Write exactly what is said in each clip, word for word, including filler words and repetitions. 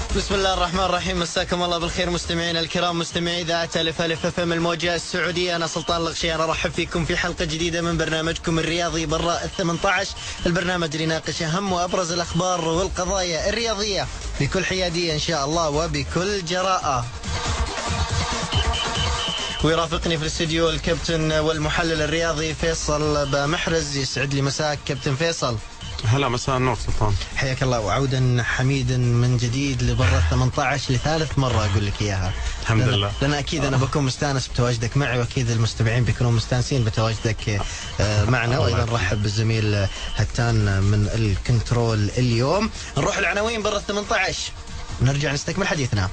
بسم الله الرحمن الرحيم. مساكم الله بالخير مستمعينا الكرام، مستمعي إذاعة ألف ألف اف ام الموجة السعودية. أنا سلطان الغشيان أرحب فيكم في حلقة جديدة من برنامجكم الرياضي براء الثمانية عشر، البرنامج اللي يناقش أهم وأبرز الأخبار والقضايا الرياضية بكل حيادية إن شاء الله وبكل جراءة. ويرافقني في الاستديو الكابتن والمحلل الرياضي فيصل بمحرز. يسعد لي مساك كابتن فيصل. هلا، مساء النور سلطان. حياك الله وعودا حميدا من جديد لبرة ثمانية عشر لثالث مرة أقول لك إياها. الحمد لأن لله. لأن أكيد أنا بكون مستانس بتواجدك معي، وأكيد المستمعين بيكونوا مستانسين بتواجدك معنا. وأيضا نرحب بالزميل هتان من الكنترول. اليوم نروح العناوين برة ثمانية عشر ونرجع نستكمل حديثنا.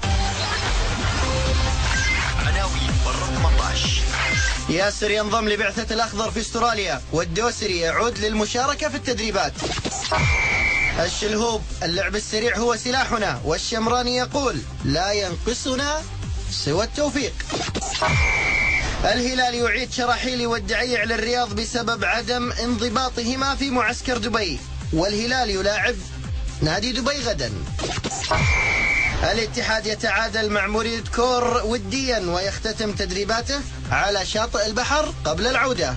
عناوين برة ثمانية عشر. ياسر ينضم لبعثة الأخضر في استراليا، والدوسري يعود للمشاركة في التدريبات. الشلهوب: اللعب السريع هو سلاحنا، والشمراني يقول لا ينقصنا سوى التوفيق. الهلال يعيد شراحيلي والدعيع للرياض بسبب عدم انضباطهما في معسكر دبي، والهلال يلاعب نادي دبي غدا. الاتحاد يتعادل مع مريد كور وديا ويختتم تدريباته على شاطئ البحر قبل العودة.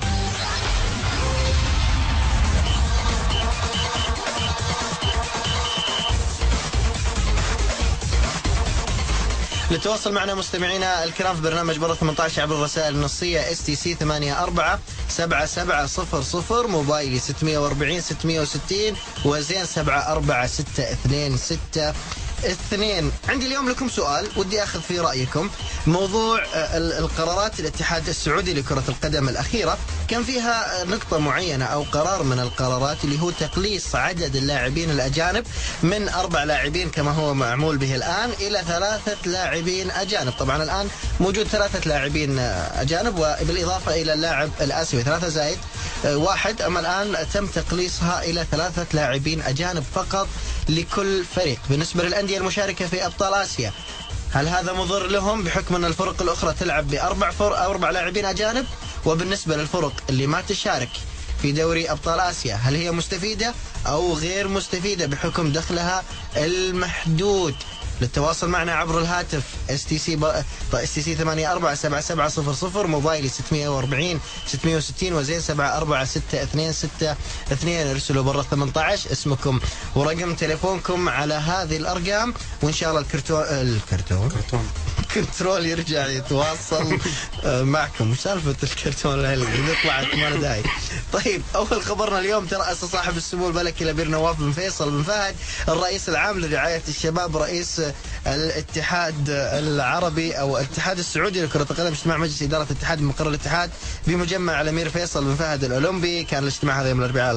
للتواصل معنا مستمعينا الكرام في برنامج برة ثمانية عشر عبر الرسائل النصية اس تي سي ثمانية أربعة سبعة سبعة صفر صفر، موبايلي ستمية وأربعين ستمية وستين وزين سبعة أربعة ستة اثنين ستة اثنين. عندي اليوم لكم سؤال ودي أخذ فيه رأيكم. موضوع القرارات الاتحاد السعودي لكرة القدم الأخيرة كان فيها نقطة معينة أو قرار من القرارات اللي هو تقليص عدد اللاعبين الأجانب من أربع لاعبين كما هو معمول به الآن إلى ثلاثة لاعبين أجانب. طبعا الآن موجود ثلاثة لاعبين أجانب وبالإضافة إلى اللاعب الآسيوي ثلاثة زائد واحد، أما الآن تم تقليصها إلى ثلاثة لاعبين أجانب فقط لكل فريق. بالنسبة للأندية المشاركة في أبطال آسيا، هل هذا مضر لهم بحكم أن الفرق الأخرى تلعب بأربع فرق أو أربع لاعبين أجانب؟ وبالنسبة للفرق اللي ما تشارك في دوري أبطال آسيا، هل هي مستفيدة أو غير مستفيدة بحكم دخلها المحدود؟ للتواصل معنا عبر الهاتف اس تي سي اس تي سي ثمانية أربعة سبعة سبعة صفر صفر، موبايلي ستمية وأربعين ستمية وستين وزين سبعة أربعة ستة اثنين ستة اثنين. ارسلوا برا ثمانية عشر اسمكم ورقم تليفونكم على هذه الأرقام، وإن شاء الله الكرتون الكرتون كرتون كنترول يرجع يتواصل معكم. وش سالفة الكرتون اللي طلعت ما له داعي. طيب، أول خبرنا اليوم ترأس صاحب السمو الملكي الأمير نواف بن فيصل بن فهد الرئيس العام لرعاية الشباب رئيس الاتحاد العربي أو الاتحاد السعودي لكرة القدم اجتماع مجلس إدارة الاتحاد بمقر الاتحاد بمجمع الأمير فيصل بن فهد الأولمبي. كان الاجتماع هذا يوم الأربعاء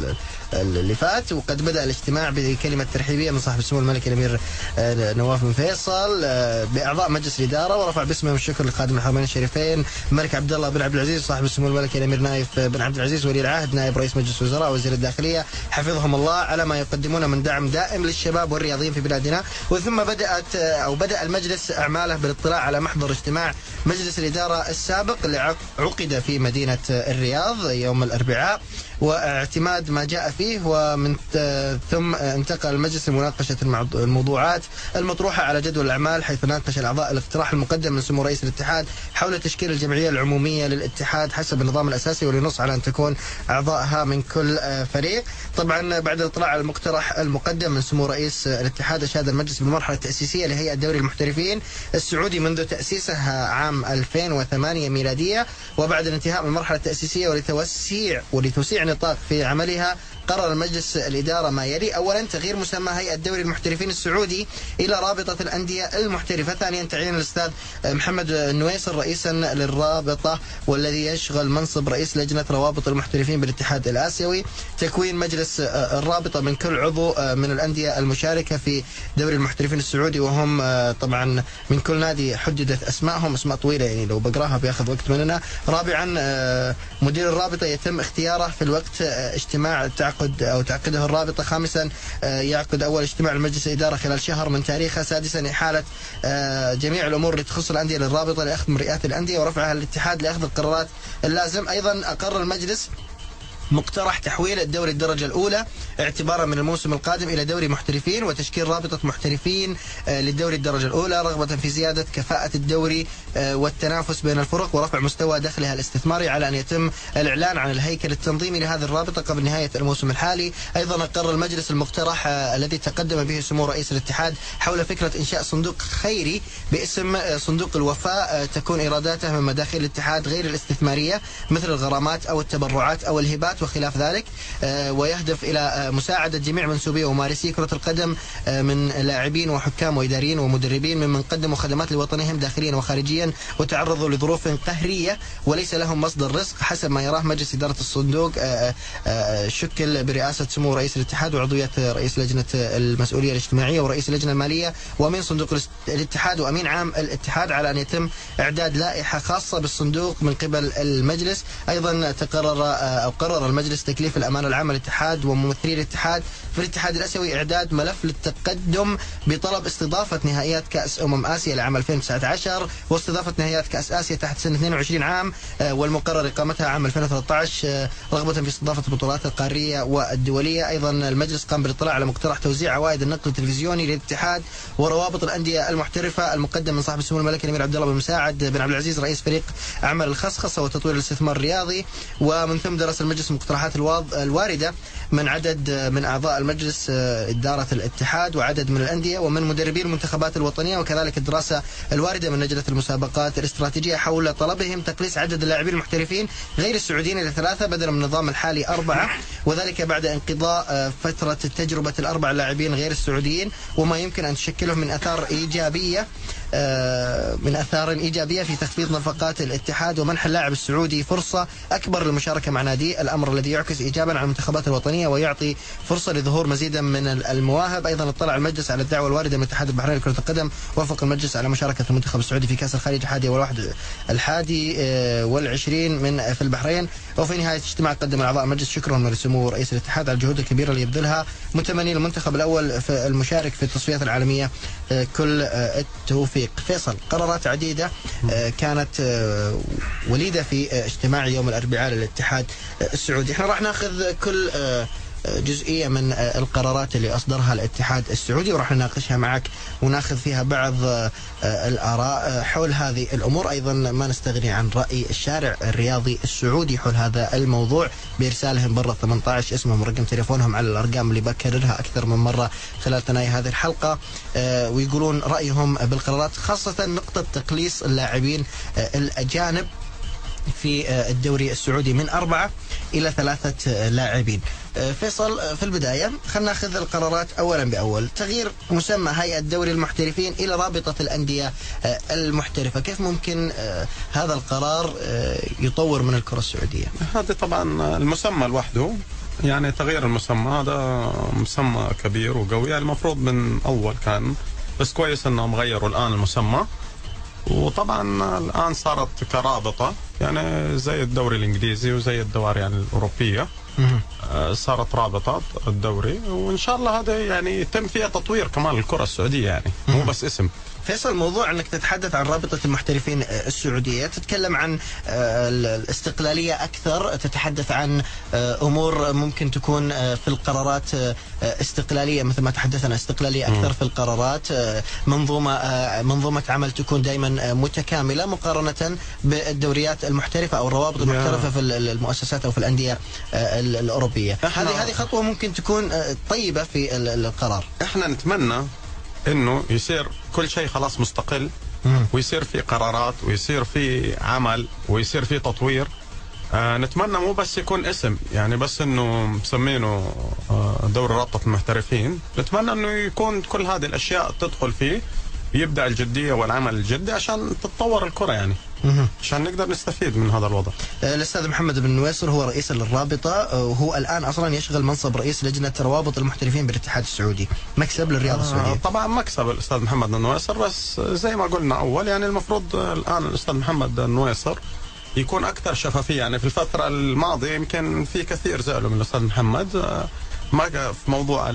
اللي فات، وقد بدأ الاجتماع بكلمة ترحيبية من صاحب السمو الملكي الأمير نواف بن فيصل بأعضاء مجلس الإدارة، ورفع باسمهم الشكر لخادم الحرمين الشريفين الملك عبد الله بن عبد العزيز صاحب السمو الملكي الأمير نايف بن عبد العزيز ولي العهد نائب رئيس مجلس الوزراء وزير الداخلية حفظهم الله على ما يقدمون من دعم دائم للشباب والرياضيين في بلادنا. وثم بدأت أو بدأ المجلس أعماله بالاطلاع على محضر اجتماع مجلس الإدارة السابق اللي عقد في مدينة الرياض يوم الأربعاء، واعتماد ما جاء فيه، ومن ثم انتقل المجلس لمناقشة الموضوعات المطروحة على جدول الأعمال، حيث ناقش الأعضاء الاقتراح المقدم من سمو رئيس الاتحاد حول تشكيل الجمعية العمومية للاتحاد حسب النظام الأساسي، ولنص على أن تكون أعضائها من كل فريق. طبعا بعد الاطلاع على المقترح المقدم من سمو رئيس الاتحاد، أشاد المجلس بالمرحلة التأسيسية لهيئة دوري المحترفين السعودي منذ تأسيسها عام ألفين وثمانية ميلادية، وبعد الانتهاء من المرحلة التأسيسية ولتوسيع ولتوسيع نطاق في عملها، قرر المجلس الإدارة ما يلي: أولا تغيير مسمى هيئة دوري المحترفين السعودي إلى رابطة الأندية المحترفة. ثانيا تعيين الأستاذ محمد النويصر رئيسا للرابطة والذي يشغل منصب رئيس لجنة روابط المحترفين بالاتحاد الآسيوي. تكوين مجلس الرابطة من كل عضو من الأندية المشاركة في دوري المحترفين السعودي، وهم طبعا من كل نادي حددت أسمائهم، أسماء طويلة يعني لو بقراها بياخذ وقت مننا. رابعا مدير الرابطة يتم اختياره في الوقت اجتماع تعقد أو تعقده الرابطة. خامسا يعقد أول اجتماع لمجلس الإدارة خلال شهر من تاريخه. سادسا إحالة جميع الأمور اللي تخص الأندية للرابطة لأخذ مرئيات الأندية ورفعها للاتحاد لأخذ القرارات اللازم. أيضا أقر المجلس مقترح تحويل الدوري الدرجة الأولى اعتبارا من الموسم القادم إلى دوري محترفين، وتشكيل رابطة محترفين للدوري الدرجة الأولى رغبة في زيادة كفاءة الدوري والتنافس بين الفرق ورفع مستوى دخلها الاستثماري، على أن يتم الإعلان عن الهيكل التنظيمي لهذه الرابطة قبل نهاية الموسم الحالي. أيضا أقر المجلس المقترح الذي تقدم به سمو رئيس الاتحاد حول فكرة إنشاء صندوق خيري باسم صندوق الوفاء، تكون إيراداته من مداخيل الاتحاد غير الاستثمارية مثل الغرامات أو التبرعات أو الهبات وخلاف ذلك، ويهدف إلى مساعدة جميع منسوبي وممارسي كرة القدم من لاعبين وحكام وإداريين ومدربين ممن قدموا خدمات لوطنهم داخليا وخارجيا وتعرضوا لظروف قهرية وليس لهم مصدر رزق حسب ما يراه مجلس إدارة الصندوق، شكل برئاسة سمو رئيس الاتحاد وعضوية رئيس لجنة المسؤولية الاجتماعية ورئيس اللجنة المالية ومن صندوق الاتحاد وأمين عام الاتحاد، على أن يتم إعداد لائحة خاصة بالصندوق من قبل المجلس. أيضا تقرر أو قرر المجلس تكليف الأمانة العامة للاتحاد وممثلي الاتحاد في الاتحاد الآسيوي إعداد ملف للتقدم بطلب استضافة نهائيات كأس أمم آسيا لعام ألفين وتسعة عشر واستضافة نهائيات كأس آسيا تحت سن اثنين وعشرين عام، والمقرر إقامتها عام ألفين وثلاثة عشر رغبة في استضافة البطولات القارية والدولية. أيضا المجلس قام بالاطلاع على مقترح توزيع عوائد النقل التلفزيوني للاتحاد وروابط الأندية المحترفة المقدم من صاحب السمو الملكي الأمير عبد الله بن مساعد بن عبد العزيز رئيس فريق أعمال الخصخصة وتطوير الاستثمار الرياضي. ومن ثم درس المجلس المقترحات الواردة من عدد من أعضاء المجلس إدارة الاتحاد وعدد من الأندية ومن مدربي المنتخبات الوطنية، وكذلك الدراسة الواردة من لجنة المسابقات الاستراتيجية حول طلبهم تقليص عدد اللاعبين المحترفين غير السعوديين إلى ثلاثة بدلا من النظام الحالي أربعة، وذلك بعد انقضاء فترة تجربة الأربع لاعبين غير السعوديين وما يمكن أن تشكلهم من أثار إيجابية من أثار إيجابية في تخفيض نفقات الاتحاد ومنح اللاعب السعودي فرصة أكبر للمشاركة مع ناديه، الأمر الذي يعكس إيجابا على المنتخبات الوطنية ويعطي فرصة لظهور مزيدا من المواهب. أيضا اطلع المجلس على الدعوة الواردة من الاتحاد البحريني لكرة القدم، وافق المجلس على مشاركة المنتخب السعودي في كأس الخليج الحادي والواحد الحادي والعشرين من في البحرين. وفي نهاية الاجتماع قدم أعضاء المجلس شكرا لسمو رئيس الاتحاد على الجهود الكبيرة اللي يبذلها متمنين المنتخب الأول في المشارك في التصفيات العالمية كل التوفيق. فيصل، قرارات عديدة كانت وليدة في اجتماع يوم الأربعاء للاتحاد السعودي، احنا راح ناخذ كل جزئية من القرارات اللي أصدرها الاتحاد السعودي وراح نناقشها معك وناخذ فيها بعض الآراء حول هذه الأمور. أيضا ما نستغني عن رأي الشارع الرياضي السعودي حول هذا الموضوع بإرسالهم برا ثمانية عشر اسمهم ورقم تليفونهم على الأرقام اللي بكررها أكثر من مرة خلال ثنايا هذه الحلقة، ويقولون رأيهم بالقرارات، خاصة نقطة تقليص اللاعبين الأجانب في الدوري السعودي من أربعة إلى ثلاثة لاعبين. فيصل، في البداية خلينا ناخذ القرارات أولا بأول. تغيير مسمى هيئة دوري المحترفين إلى رابطة الأندية المحترفة، كيف ممكن هذا القرار يطور من الكرة السعودية؟ هذا طبعا المسمى لوحده، يعني تغيير المسمى هذا مسمى كبير وقوي، يعني المفروض من أول كان، بس كويس أنهم غيروا الآن المسمى. وطبعا الآن صارت كرابطة، يعني زي الدوري الإنجليزي وزي الدوري يعني الأوروبية، صارت رابطة الدوري، وإن شاء الله هذا يعني يتم فيها تطوير كمان الكرة السعودية، يعني مو بس اسم. فيصل، موضوع أنك تتحدث عن رابطة المحترفين السعودية، تتكلم عن الاستقلالية أكثر، تتحدث عن أمور ممكن تكون في القرارات استقلالية مثل ما تحدثنا، استقلالية أكثر في القرارات، منظومة منظومة عمل تكون دائما متكاملة مقارنة بالدوريات المحترفة أو الروابط المحترفة في المؤسسات أو في الأندية الأوروبية. هذه هذه خطوة ممكن تكون طيبة في القرار. احنا نتمنى انه يصير كل شيء خلاص مستقل، ويصير في قرارات ويصير في عمل ويصير في تطوير. آه نتمنى مو بس يكون اسم، يعني بس انه مسمينه آه دوري رابطة المحترفين، نتمنى انه يكون كل هذه الاشياء تدخل فيه، يبدأ الجدية والعمل الجدي عشان تتطور الكرة، يعني عشان نقدر نستفيد من هذا الوضع. الأستاذ محمد بن نويصر هو رئيس للرابطة، وهو الآن أصلا يشغل منصب رئيس لجنة روابط المحترفين بالاتحاد السعودي. مكسب للرياضة السعودية. آه طبعا مكسب الأستاذ محمد بن نويصر، بس زي ما قلنا أول، يعني المفروض الآن الأستاذ محمد بن نويصر يكون أكثر شفافية. يعني في الفترة الماضية يمكن في كثير زعلوا من الأستاذ محمد، ما في موضوع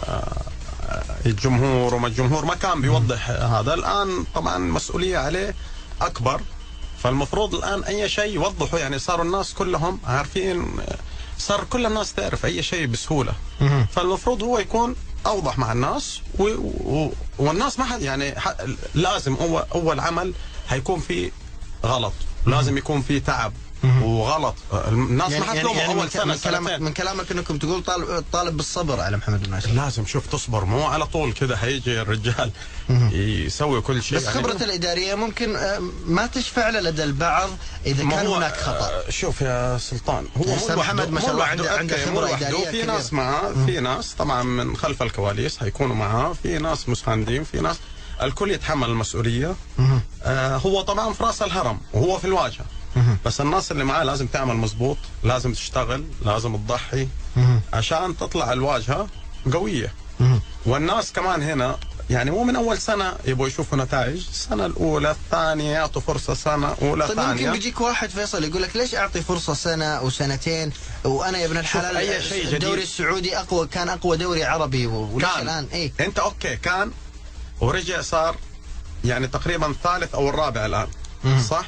الجمهور وما الجمهور ما كان بيوضح هذا. الآن طبعا مسؤولية عليه أكبر، فالمفروض الآن أي شيء يوضحوا، يعني صاروا الناس كلهم عارفين صار كل الناس تعرف اي شيء بسهوله. فالمفروض هو يكون اوضح مع الناس و... و... والناس ما حد يعني ح... لازم اول اول عمل هيكون في غلط، لازم يكون في تعب وغلط. الناس يعني ما حتلوموا يعني اول من سنه من كلامك سنتين. من كلامك انكم تقول طالب طالب بالصبر على محمد بن ناصر. لازم شوف تصبر، مو على طول كذا هيجي الرجال يسوي كل شيء. بس يعني خبرة الإدارية ممكن آه، ما تشفع له لدى البعض إذا ما كان هو- هناك خطأ. آه، شوف يا سلطان، هو مو أستاذ لوحده- محمد ما شاء مو الله لوحده، عنده- عنده أوكي، خبرة مو لوحده. إدارية في كبيرة. ناس معاه، في ناس طبعا من خلف الكواليس هيكونوا معاه، في ناس مساندين، في ناس الكل يتحمل المسؤولية. آه هو طبعا في راس الهرم وهو في الواجهة، بس الناس اللي معاه لازم تعمل مزبوط، لازم تشتغل، لازم تضحي عشان تطلع الواجهة قوية. والناس كمان هنا يعني مو من أول سنة يبغوا يشوفوا نتائج، السنة الأولى الثانية يعطوا فرصة، سنة أولى طيب ممكن ثانية. بيجيك واحد فيصل يقول لك ليش أعطي فرصة سنة أو سنتين وأنا يا ابن الحلال أي شيء جديد. الدوري السعودي أقوى، كان أقوى دوري عربي وليش كان الآن إيه؟ انت اوكي كان ورجع صار يعني تقريبا الثالث او الرابع الان، صح؟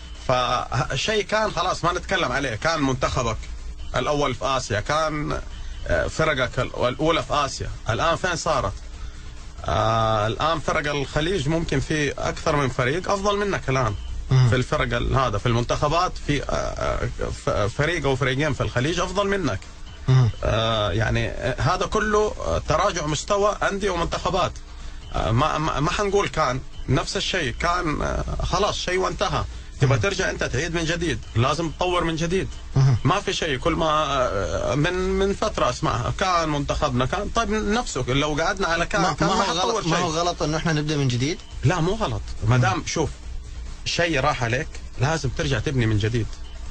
فشيء كان خلاص ما نتكلم عليه، كان منتخبك الاول في اسيا، كان آه، فرقك الاولى في اسيا، الان فين صارت؟ آه الان فرق الخليج ممكن في اكثر من فريق افضل منك الان في الفرق ال- هذا في المنتخبات، في آه، آه، فريق او فريقين في الخليج افضل منك. آه يعني آه، هذا كله آه، تراجع مستوى أندية ومنتخبات. آه ما ما, ما حنقول كان نفس الشيء، كان آه خلاص شيء وانتهى، تبغى ترجع انت تعيد من جديد، لازم تطور من جديد. ما في شيء، كل ما آه، من من فتره اسمعها كان منتخبنا كان، طيب نفسه لو قعدنا على كان ما, كان ما ما هو حتطور غلط ما هو شيء. غلط إنه إحنا نبدأ من جديد. لا مو غلط، ما دام شوف شيء راح عليك لازم ترجع تبني من جديد.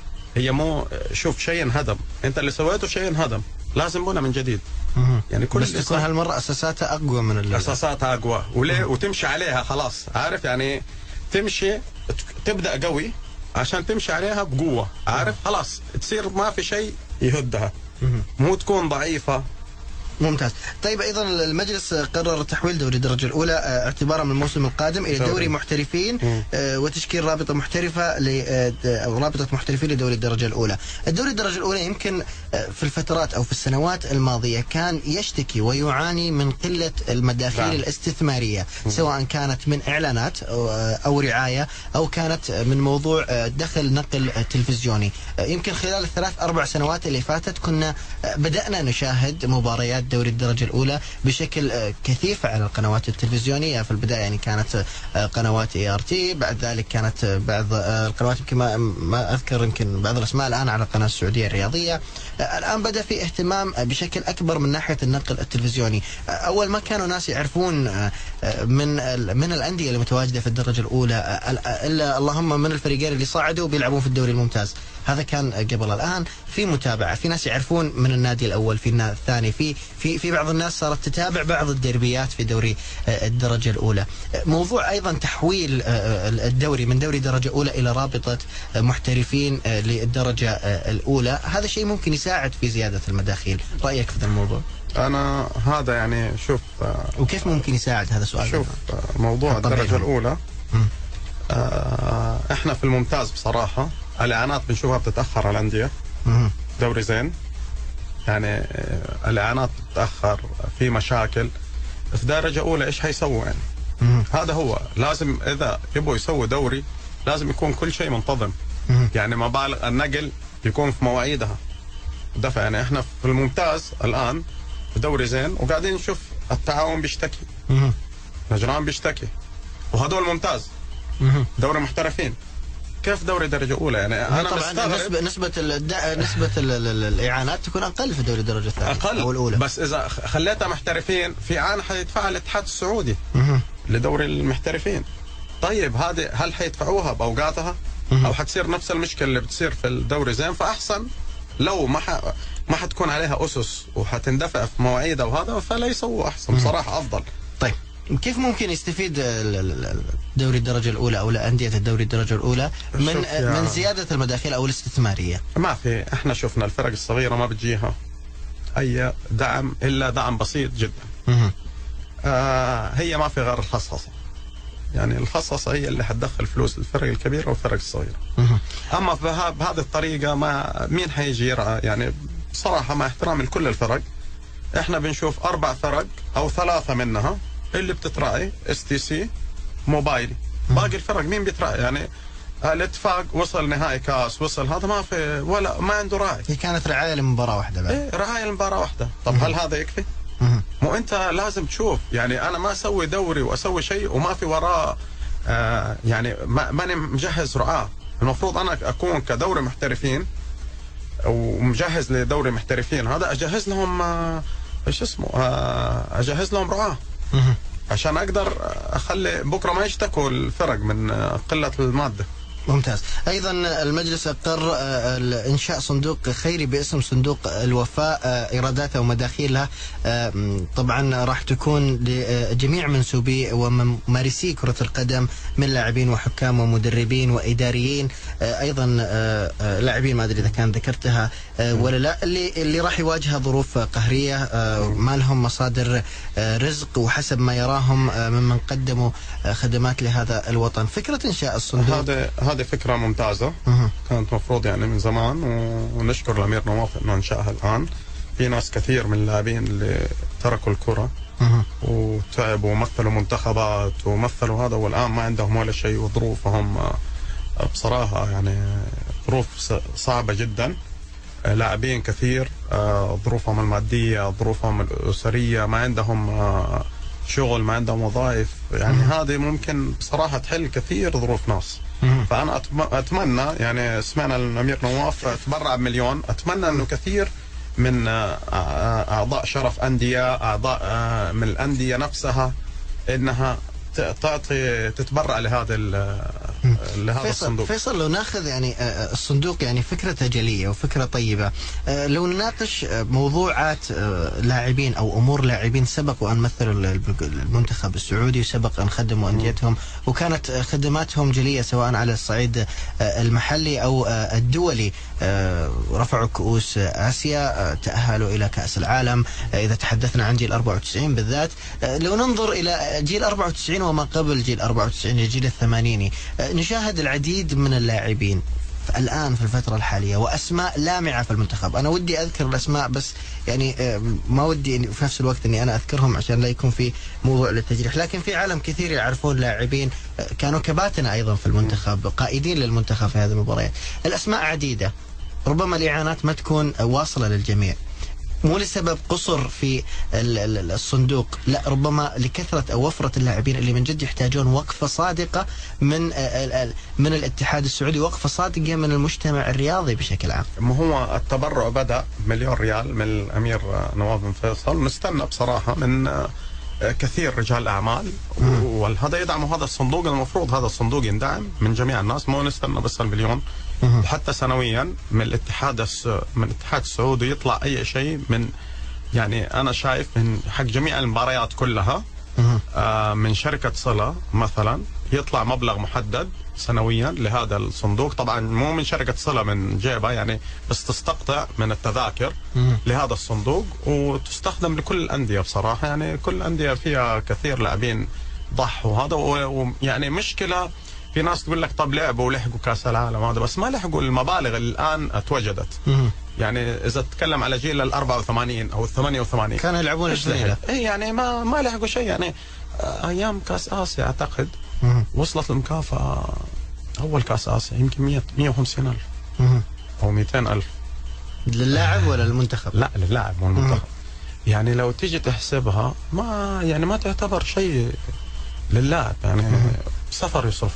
هي مو شوف شيء انهدم، انت اللي سويته شيء انهدم، لازم بنا من جديد. يعني كل بس تكون هالمرة أساساتها أقوى من ال اساساتها اقوى وليه وتمشي عليها خلاص، عارف يعني تمشي تبدا قوي عشان تمشي عليها بقوه، عارف خلاص تصير ما في شيء يهدها، مو تكون ضعيفه. ممتاز. طيب ايضا المجلس قرر تحويل دوري الدرجه الاولى آه، اعتبارا من الموسم القادم الى دوري محترفين آه، وتشكيل رابطه محترفه ل آه، او رابطه محترفين لدوري الدرجه الاولى. الدوري الدرجه الاولى يمكن آه، في الفترات او في السنوات الماضيه كان يشتكي ويعاني من قله المداخيل نعم. الاستثماريه، سواء كانت من اعلانات او آه، أو رعايه او كانت من موضوع آه، دخل نقل آه، تلفزيوني. آه، يمكن خلال الثلاث اربع سنوات اللي فاتت كنا آه، بدانا نشاهد مباريات دوري الدرجة الأولى بشكل آه، كثيف على القنوات التلفزيونية. في البداية يعني كانت آه، قنوات اي ار تي، بعد ذلك كانت آه، بعض آه، القنوات يمكن ما, ما أذكر يمكن بعض الأسماء الآن على القناة السعودية الرياضية. آه، الآن بدأ في اهتمام آه، بشكل أكبر من ناحية النقل التلفزيوني. آه، أول ما كانوا ناس يعرفون آه، آه، من ال- من الأندية المتواجدة في الدرجة الأولى آه، آه، إلا اللهم من الفريقين اللي صعدوا بيلعبون في الدوري الممتاز. هذا كان قبل. الآن في متابعة، في ناس يعرفون من النادي الأول، في النا- الثاني، في في في بعض الناس صارت تتابع بعض الديربيات في دوري آه، الدرجة الأولى. آه، موضوع أيضا تحويل آه، الدوري من دوري درجة أولى إلى رابطة آه، محترفين آه، للدرجة آه، الأولى، هذا شيء ممكن يساعد في زيادة المداخيل. رأيك في هذا الموضوع؟ انا هذا يعني شوف آه، وكيف ممكن يساعد هذا سؤال؟ شوف آه، موضوع طبيعي. الدرجه الاولى آه، احنا في الممتاز بصراحه الاعلانات بنشوفها بتتاخر على الانديه. مم. دوري زين يعني آه، الاعلانات بتتاخر، في مشاكل في درجه اولى. ايش حيسووا يعني؟ مم. هذا هو لازم اذا يبغوا يسووا دوري لازم يكون كل شيء منتظم. مم. يعني مبالغ النقل يكون في مواعيدها دفع. يعني احنا في الممتاز الان في دوري زين وقاعدين نشوف التعاون بيشتكي، مم. نجران بيشتكي، وهدول ممتاز مم. دوري محترفين. كيف دوري درجه اولى؟ يعني انا طبعا مستغرب. نسبة نسبة الد- نسبة ال- ال- الإعانات تكون أقل في دوري الدرجة الثانية اقل أو الأولى. بس اذا خ- خليتها محترفين في عان حيدفعها الاتحاد السعودي مهم. لدوري المحترفين. طيب هذه هل حيدفعوها باوقاتها مهم. او حتصير نفس المشكله اللي بتصير في الدوري زين؟ فاحسن لو ما ح... ما حتكون عليها اسس وحتندفع في مواعيدها وهذا، فلا يسووا احسن بصراحه افضل. طيب كيف ممكن يستفيد ال- ال- ال- دوري الدرجة الأولى أو أندية الدوري الدرجة الأولى من شوف يا- من زيادة المداخيل أو الاستثمارية؟ ما في، احنا شفنا الفرق الصغيره ما بتجيها اي دعم الا دعم بسيط جدا. مهم. آه هي ما في غير الخصخصه، يعني الخصخصه هي اللي حتدخل فلوس للفرق الكبيره والفرق الصغيره. مهم. اما بها- بهذه الطريقه ما مين حيجي يرعى؟ يعني صراحه مع احترامي لكل الفرق، احنا بنشوف اربع فرق او ثلاثه منها اللي بتتراعي اس تي سي موبايلي. باقي الفرق مين بيتراعي؟ يعني الاتفاق وصل نهائي كاس، وصل هذا ما في ولا ما عنده راعي. هي كانت رعايه لمباراه واحده بعد. ايه رعايه لمباراه واحده. طب هل هذا يكفي؟ مو انت لازم تشوف، يعني انا ما اسوي دوري واسوي شيء وما في وراه آه يعني ما ماني مجهز رعاه. المفروض انا اكون كدوري محترفين ومجهز لدوري محترفين، هذا اجهز لهم آه ايش اسمه آه اجهز لهم رعاه عشان اقدر اخلي بكره ما يشتكوا الفرق من قله الماده. ممتاز. أيضا المجلس أقر إنشاء صندوق خيري باسم صندوق الوفاء، إيراداته ومداخيلها طبعا راح تكون لجميع منسوبي وممارسي كرة القدم من لاعبين وحكام ومدربين وإداريين، أيضا لاعبين ما أدري إذا كان ذكرتها ولا لا، اللي اللي راح يواجه ظروف قهرية، ما لهم مصادر رزق وحسب ما يراهم ممن قدموا خدمات لهذا الوطن. فكرة إنشاء الصندوق هذا هذه فكرة ممتازة، كانت مفروض يعني من زمان، ونشكر الأمير نواف إنه أنشأها الآن. في ناس كثير من اللاعبين اللي تركوا الكرة وتعبوا ومثلوا منتخبات ومثلوا هذا، والآن ما عندهم ولا شيء، وظروفهم بصراحة يعني ظروف صعبة جدا. لاعبين كثير ظروفهم المادية، ظروفهم الأسرية، ما عندهم شغل، ما عندهم وظائف، يعني هذه ممكن بصراحة تحل كثير ظروف ناس. فأنا أتمنى، يعني سمعنا الأمير نواف تبرع بمليون، أتمنى أنه كثير من أعضاء شرف أندية، أعضاء من الأندية نفسها، إنها تعطي تتبرع لهذا لهذا فيصل الصندوق. فيصل لو ناخذ يعني الصندوق، يعني فكرته جلية وفكرة طيبة، لو نناقش موضوعات لاعبين أو أمور لاعبين سبق أن مثلوا المنتخب السعودي وسبق أن خدموا أنديتهم وكانت خدماتهم جلية سواء على الصعيد المحلي أو الدولي، رفعوا كؤوس آسيا، تأهلوا إلى كأس العالم. إذا تحدثنا عن جيل أربعة وتسعين بالذات، لو ننظر إلى جيل أربعة وتسعين وما قبل جيل أربعة وتسعين، الجيل الثمانيني، نشاهد العديد من اللاعبين الآن في الفترة الحالية وأسماء لامعة في المنتخب. أنا ودي أذكر الأسماء بس يعني ما ودي في نفس الوقت أني أنا أذكرهم عشان لا يكون في موضوع للتجريح، لكن في عالم كثير يعرفون لاعبين كانوا كباتن أيضا في المنتخب، قائدين للمنتخب في هذه المباريات. الأسماء عديدة، ربما الإعانات ما تكون واصلة للجميع، مو لسبب قصر في الصندوق، لا، ربما لكثرة أو وفرة اللاعبين اللي من جد يحتاجون وقفة صادقة من من الاتحاد السعودي، وقفة صادقة من المجتمع الرياضي بشكل عام. ما هو التبرع بدأ مليون ريال من الأمير نواف بن فيصل، نستنى بصراحة من كثير رجال أعمال، وهذا يدعم هذا الصندوق. المفروض هذا الصندوق يندعم من جميع الناس، مو نستنى بس المليون، وحتى سنويا من الاتحاد من الاتحاد السعودي يطلع أي شيء من، يعني أنا شايف من حق جميع المباريات كلها، آه من شركة صلة مثلا يطلع مبلغ محدد سنويا لهذا الصندوق، طبعا مو من شركة صلة من جيبها يعني، بس تستقطع من التذاكر لهذا الصندوق وتستخدم لكل الأندية. بصراحة يعني كل الأندية فيها كثير لاعبين ضحوا هذا، ويعني مشكلة في ناس تقول لك طب لعبوا ولحقوا كاس العالم هذا، بس ما لحقوا المبالغ اللي الان اتوجدت. يعني اذا تتكلم على جيل ال أربعة وثمانين او ال ثمانية وثمانين كانوا يلعبون الجزيرة، اي يعني ما ما لحقوا شيء. يعني ايام كاس اسيا اعتقد وصلت المكافاه اول كاس اسيا يمكن مئة وخمسين ألف او مئتين ألف للاعب ولا للمنتخب؟ لا للاعب مو المنتخب. يعني لو تيجي تحسبها ما يعني ما تعتبر شيء للاعب، يعني سفر يصرف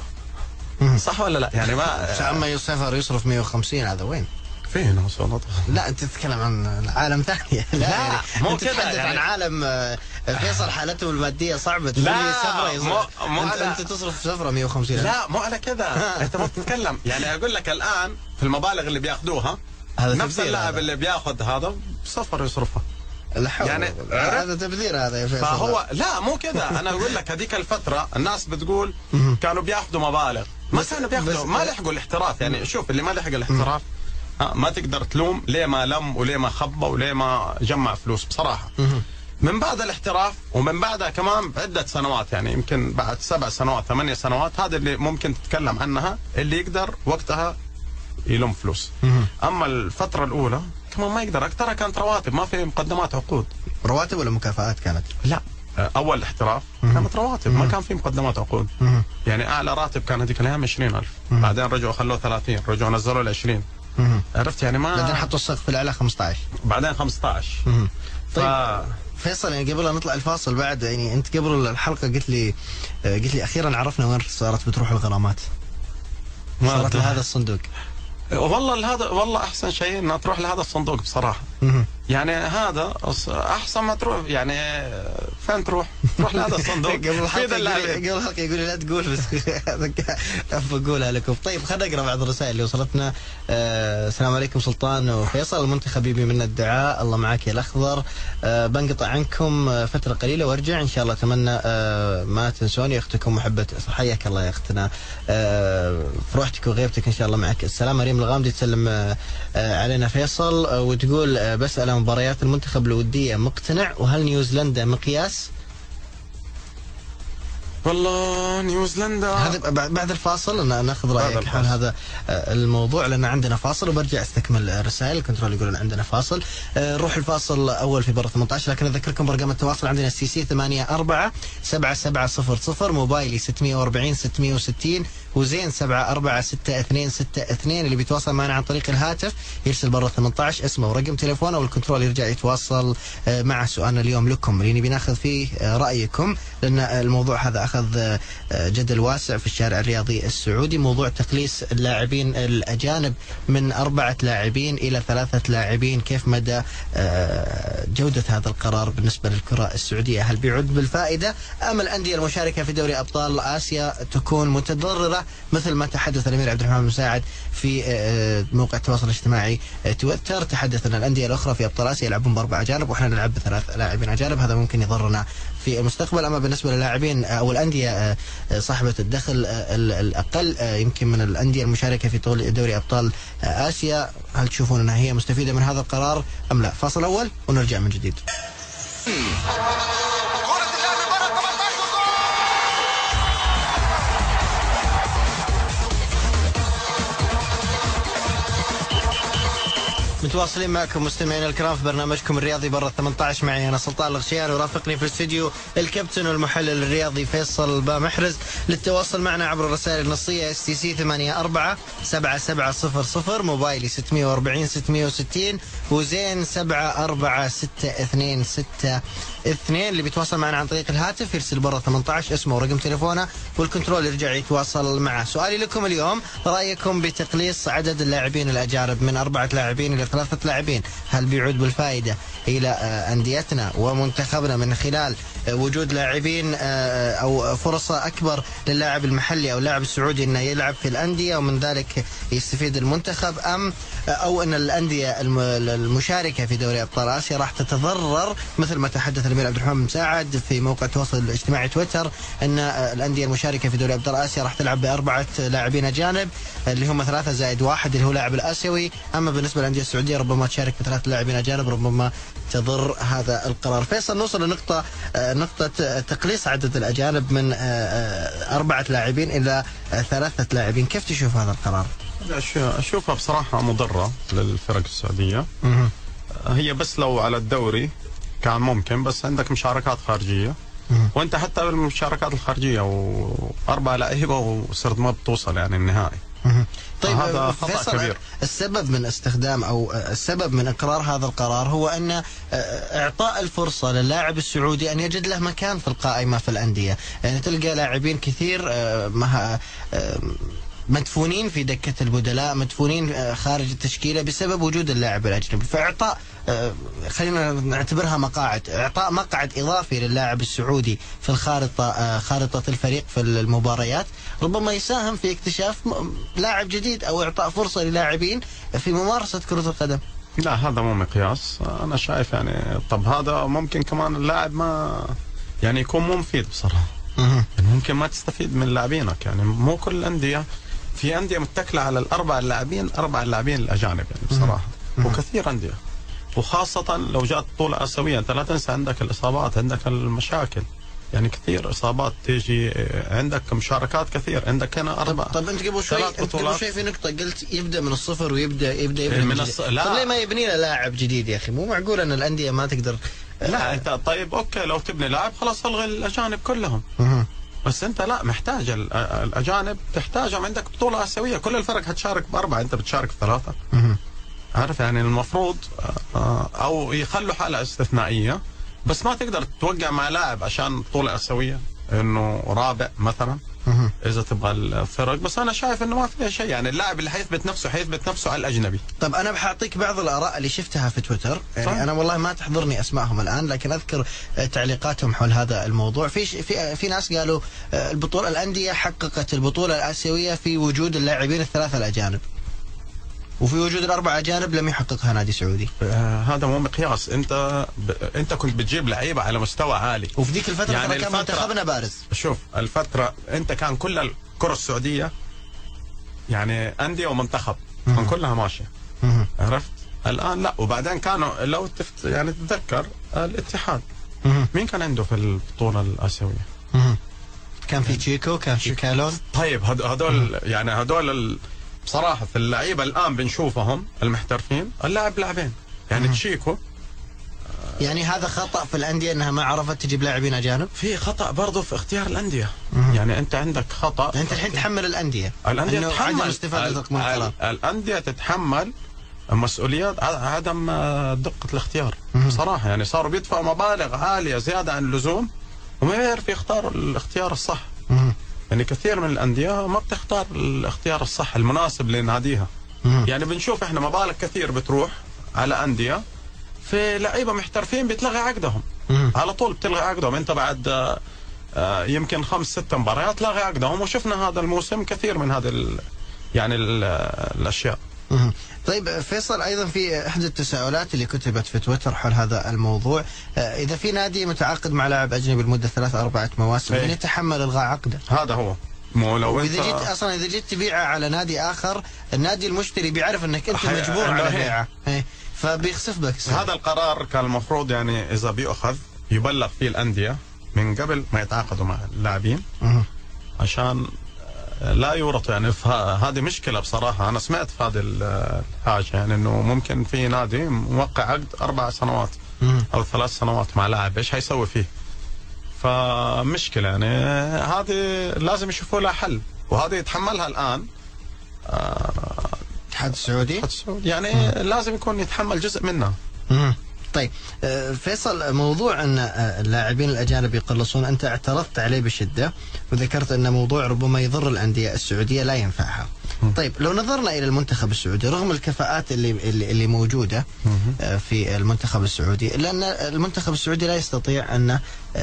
صح ولا لا؟ يعني ما اما يسافر يصرف مئة وخمسين، هذا وين؟ فين هو؟ لا انت تتكلم عن عالم ثاني. لا, لا يعني مو كذا، تتحدث يعني عن عالم فيصل حالته الماديه صعبه، تقول لي سفره يصرف، مو انت, انت تصرف سفره مئة وخمسين. لا مو على كذا، انت ما تتكلم. يعني اقول لك الان في المبالغ اللي بياخذوها نفس اللاعب اللي بياخذ هذا سفر يصرفها. يعني هذا تبذير هذا يا فيصل. فهو لا مو كذا، انا اقول لك هذيك الفتره الناس بتقول كانوا بياخذوا مبالغ، ما كانوا بياخذوا، ما لحقوا الاحتراف. يعني شوف اللي ما لحق الاحتراف ما تقدر تلوم ليه ما لم وليه ما خبى وليه ما جمع فلوس بصراحه. من بعد الاحتراف ومن بعدها كمان بعده سنوات، يعني يمكن بعد سبع سنوات ثمانية سنوات، هذا اللي ممكن تتكلم عنها اللي يقدر وقتها يلم فلوس. اما الفتره الاولى كمان ما يقدر، اكثرها كانت رواتب، ما في مقدمات عقود. رواتب ولا مكافآت كانت؟ لا اول الاحتراف كانت رواتب، ما كان في مقدمات عقود. يعني اعلى راتب كان هذيك الايام عشرين ألف، بعدين رجعوا خلوه ثلاثين، رجعوا نزلوا ل عشرين. عرفت يعني ما بعدين حطوا السقف الاعلى خمسة عشر، بعدين خمسة عشر. طيب ف... فيصل، يعني قبل لا نطلع الفاصل بعد، يعني انت قبل الحلقه قلت لي قلت لي اخيرا عرفنا وين صارت بتروح الغرامات. صارت لهذا الصندوق. والله هذا والله احسن شيء انها تروح لهذا الصندوق بصراحه. يعني هذا احسن ما تروح، يعني فين تروح؟ تروح لهذا الصندوق. قبل الحلقه قبل الحلقه يقول لي لا تقول، بس بقولها لكم. طيب خلينا نقرا بعض الرسائل اللي وصلتنا. آه السلام عليكم سلطان وفيصل، المنتخب يبي منا الدعاء، الله معك يا الاخضر. آه بنقطع عنكم فتره قليله وارجع ان شاء الله، اتمنى آه ما تنسوني، اختكم محبه. حياك الله يا اختنا، آه فروحتك وغيبتك ان شاء الله معك. السلام. مريم الغامدي تسلم آه علينا فيصل، آه وتقول آه بسأل مباريات المنتخب الودية مقتنع، وهل نيوزيلندا مقياس؟ والله نيوزيلندا هذا بعد الفاصل ناخذ رايك حول هذا الموضوع، لان عندنا فاصل وبرجع استكمل الرسائل. الكنترول يقولون عندنا فاصل. نروح الفاصل اول في برا ثمانية عشر، لكن اذكركم برقم التواصل عندنا سي سي ثمانية أربعة سبعة سبعة صفر صفر، موبايلي ستمية وأربعين ستمية وستين، وزين سبعة أربعة ستة اثنين ستة اثنين. اللي بيتواصل معنا عن طريق الهاتف يرسل برا ثمانية عشر اسمه ورقم تليفونه، والكنترول يرجع يتواصل مع سؤالنا اليوم لكم اللي نبي ناخذ فيه رايكم، لان الموضوع هذا اخذ جدل واسع في الشارع الرياضي السعودي. موضوع تقليص اللاعبين الاجانب من اربعه لاعبين الى ثلاثه لاعبين، كيف مدى جوده هذا القرار بالنسبه للكره السعوديه؟ هل بيعد بالفائده ام الانديه المشاركه في دوري ابطال اسيا تكون متضرره مثل ما تحدث الامير عبد الرحمن المساعد في موقع التواصل الاجتماعي تويتر؟ تحدث ان الانديه الاخرى في ابطال اسيا يلعبون باربع اجانب واحنا نلعب بثلاث لاعبين اجانب، هذا ممكن يضرنا في المستقبل. اما بالنسبه للاعبين او الانديه صاحبه الدخل الاقل يمكن من الانديه المشاركه في دوري ابطال اسيا، هل تشوفون انها هي مستفيده من هذا القرار ام لا؟ فاصل اول ونرجع من جديد. متواصلين معكم مستمعينا الكرام في برنامجكم الرياضي برا ثمانية عشر، معي انا سلطان الغشيان، ورافقني في الاستديو الكابتن والمحلل الرياضي فيصل بامحرز. للتواصل معنا عبر الرسائل النصيه اس تي سي ثمانية أربعة سبعة سبعة صفر صفر، موبايلي ستمية وأربعين ستمية وستين، وزين سبعة أربعة ستة اثنين ستة اثنين. اللي بيتواصل معنا عن طريق الهاتف يرسل برا ثمانية عشر اسمه ورقم تليفونه، والكنترول يرجع يتواصل معه. سؤالي لكم اليوم، رايكم بتقليص عدد اللاعبين الاجانب من اربعه لاعبين الى ثلاثه لاعبين، هل بيعود بالفائده الى انديتنا ومنتخبنا من خلال وجود لاعبين او فرصه اكبر للاعب المحلي او اللاعب السعودي انه يلعب في الانديه ومن ذلك يستفيد المنتخب، ام او ان الانديه المشاركه في دوري ابطال اسيا راح تتضرر مثل ما تحدث الامير عبد الرحمن مساعد في موقع التواصل الاجتماعي تويتر، ان الانديه المشاركه في دوري ابطال اسيا راح تلعب باربعه لاعبين اجانب اللي هم ثلاثه زائد واحد اللي هو لاعب الاسيوي، اما بالنسبه للانديه السعوديه ربما تشارك بثلاث لاعبين اجانب، ربما تضر هذا القرار. فيصل، نوصل لنقطه نقطه تقليص عدد الاجانب من اربعه لاعبين الى ثلاثه لاعبين، كيف تشوف هذا القرار؟ اشوفها بصراحه مضره للفرق السعوديه. هي بس لو على الدوري كان ممكن، بس عندك مشاركات خارجيه وانت حتى بالمشاركات الخارجيه واربع لعيبه وصرت ما بتوصل يعني النهائي. طيب هذا خطأ كبير. السبب من استخدام او السبب من اقرار هذا القرار هو ان اعطاء الفرصه للاعب السعودي ان يجد له مكان في القائمه في الانديه، يعني تلقى لاعبين كثير مدفونين في دكة البدلاء، مدفونين خارج التشكيلة بسبب وجود اللاعب الأجنبي، فإعطاء خلينا نعتبرها مقاعد، إعطاء مقعد إضافي للاعب السعودي في الخارطة خارطة الفريق في المباريات ربما يساهم في اكتشاف لاعب جديد أو إعطاء فرصة للاعبين في ممارسة كرة القدم. لا هذا مو مقياس، أنا شايف يعني طب هذا ممكن كمان اللاعب ما يعني يكون مو مفيد بصراحة. يعني ممكن ما تستفيد من لاعبينك، يعني مو كل الأندية، في أندية متكلة على الأربع اللاعبين أربع اللاعبين الأجانب يعني بصراحة، وكثير أندية، وخاصة لو جاءت بطولة آسيوية أنت لا تنسى عندك الإصابات، عندك المشاكل، يعني كثير اصابات تيجي، عندك مشاركات كثير، عندك هنا اربع. طب, طب انت قبل شوي انت قبل شوي في نقطه قلت يبدا من الصفر ويبدا يبدا يبدا من الص... لا. طب ليه ما يبني له لاعب جديد يا اخي؟ مو معقول ان الانديه ما تقدر. لا انت طيب اوكي لو تبني لاعب خلاص الغي الاجانب كلهم. مه. بس انت لا محتاج الاجانب، تحتاجهم. عندك بطوله اسيويه كل الفرق هتشارك باربعه، انت بتشارك بثلاثه. مه. عارف يعني المفروض او يخلوا حاله استثنائيه، بس ما تقدر توقع مع لاعب عشان بطوله اسيويه انه رابع مثلا. مه. اذا تبغى الفرق، بس انا شايف انه ما فيها شيء، يعني اللاعب اللي حيثبت نفسه حيثبت نفسه على الاجنبي. طب انا بحاعطيك بعض الاراء اللي شفتها في تويتر، يعني طيب. انا والله ما تحضرني اسمائهم الان، لكن اذكر تعليقاتهم حول هذا الموضوع. في في في ناس قالوا البطوله الانديه حققت البطوله الاسيويه في وجود اللاعبين الثلاثه الاجانب، وفي وجود الاربع اجانب لم يحققها نادي سعودي. آه هذا مو مقياس. انت ب... انت كنت بتجيب لعيبه على مستوى عالي، وفي ذيك الفتره يعني كان منتخبنا بارز. شوف الفتره انت كان كل الكره السعوديه يعني انديه ومنتخب كان كلها ماشيه. مه. عرفت؟ الان لا. وبعدين كانوا لو تفت... يعني تتذكر الاتحاد مه. مين كان عنده في البطوله الاسيويه؟ مه. كان في تشيكو، كان في كالون. طيب هذول يعني هذول ال... بصراحه في اللعيبه الان بنشوفهم المحترفين اللاعب لاعبين، يعني مه. تشيكو. يعني هذا خطأ في الأندية أنها ما عرفت تجيب لاعبين أجانب؟ في خطأ برضه في اختيار الأندية. مه. يعني أنت عندك خطأ. أنت الحين تحمل الأندية. الأندية إنه تتحمل عدم استفادة رقم القرار. الأندية تتحمل مسؤوليات عدم دقة الاختيار. مه. بصراحة يعني صاروا بيدفعوا مبالغ عالية زيادة عن اللزوم وما يعرف يختار الاختيار الصح. مه. يعني كثير من الأندية ما بتختار الاختيار الصح المناسب لناديها. مه. يعني بنشوف احنا مبالغ كثير بتروح على أندية في لعيبة محترفين بتلغي عقدهم. مه. على طول بتلغي عقدهم. انت بعد آه يمكن خمس ست مباريات لغي عقدهم، وشفنا هذا الموسم كثير من هذه ال يعني ال الاشياء. مه. طيب فيصل، ايضا في احدى التساؤلات اللي كتبت في تويتر حول هذا الموضوع، اذا في نادي متعاقد مع لاعب اجنبي لمده ثلاث اربعه مواسم من يتحمل الغاء عقده؟ هذا هو. مو لو واذا انت جيت اصلا اذا جيت تبيعه على نادي اخر، النادي المشتري بيعرف انك انت مجبور على بيعه، فبيخسف بك السعر. هذا القرار كان المفروض يعني اذا بيؤخذ يبلغ فيه الانديه من قبل ما يتعاقدوا مع اللاعبين عشان لا يورطوا. يعني هذه مشكله بصراحه. انا سمعت في هذه الحاجه يعني انه ممكن في نادي موقع عقد اربع سنوات او ثلاث سنوات مع لاعب، ايش حيسوي فيه؟ فمشكله يعني هذه لازم يشوفوا لها حل، وهذه يتحملها الان الاتحاد السعودي. يعني مم. لازم يكون يتحمل جزء منها. مم. طيب فيصل، موضوع ان اللاعبين الاجانب يقلصون انت اعترضت عليه بشده، وذكرت ان موضوع ربما يضر الانديه السعوديه لا ينفعها. طيب لو نظرنا الى المنتخب السعودي رغم الكفاءات اللي اللي, اللي موجوده في المنتخب السعودي، الا ان المنتخب السعودي لا يستطيع ان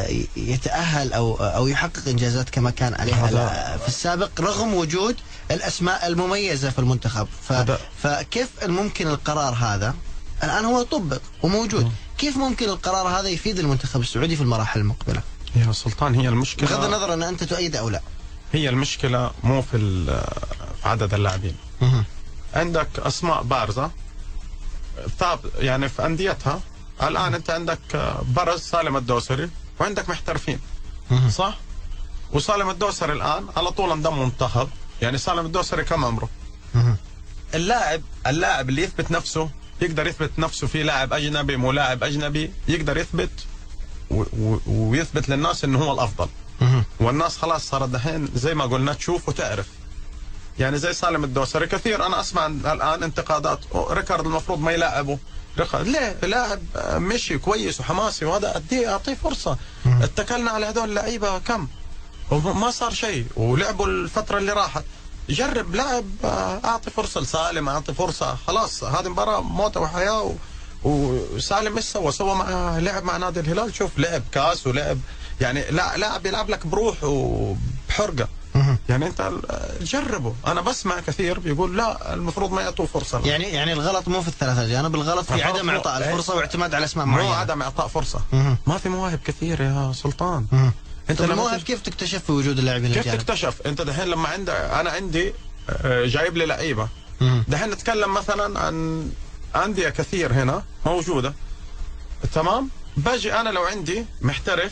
يتاهل او او يحقق انجازات كما كان عليها في السابق رغم وجود الاسماء المميزه في المنتخب. فكيف ممكن القرار هذا الآن هو طبق وموجود، م. كيف ممكن القرار هذا يفيد المنتخب السعودي في المراحل المقبلة؟ يا سلطان هي المشكلة بغض النظر أن أنت تؤيد أو لا، هي المشكلة مو في عدد اللاعبين. عندك أسماء بارزة ثاب يعني في أنديتها. الآن أنت عندك برز سالم الدوسري وعندك محترفين، م. صح؟ وسالم الدوسري الآن على طول انضم منتخب. يعني سالم الدوسري كم عمره؟ م. اللاعب اللاعب اللي يثبت نفسه يقدر يثبت نفسه في لاعب أجنبي مو لاعب أجنبي، يقدر يثبت و و ويثبت للناس إنه هو الأفضل. والناس خلاص صارت دحين زي ما قلنا تشوف وتعرف. يعني زي سالم الدوسري كثير أنا أسمع الآن انتقادات، ريكارد المفروض ما يلاعبه. ريكارد ليه؟ لاعب مشي كويس وحماسي وهذا أديه أعطيه فرصة. اتكلنا على هذول اللعيبة كم وما صار شيء ولعبوا الفترة اللي راحت. جرب لاعب، اعطي فرصه لسالم، اعطي فرصه. خلاص هذه مباراه موت وحياه و... وسالم ايش سوى؟ سوى مع لعب مع نادي الهلال، شوف لعب كاس ولعب يعني لا لاعب يلعب لك بروح وبحرقه. يعني انت جربه. انا بسمع كثير بيقول لا المفروض ما يعطوه فرصه لا. يعني يعني الغلط مو في الثلاثه اجانب، الغلط في عدم اعطاء الفرصه واعتماد على اسماء معينه. مو عدم اعطاء فرصه. ما في مواهب كثير يا سلطان. مه. انت المواهب كيف تكتشف في وجود اللاعبين كيف الجانب؟ تكتشف انت دحين لما عندك انا عندي جايب لي لعيبه دحين نتكلم مثلا عن انديه كثير هنا موجوده، تمام؟ باجي انا لو عندي محترف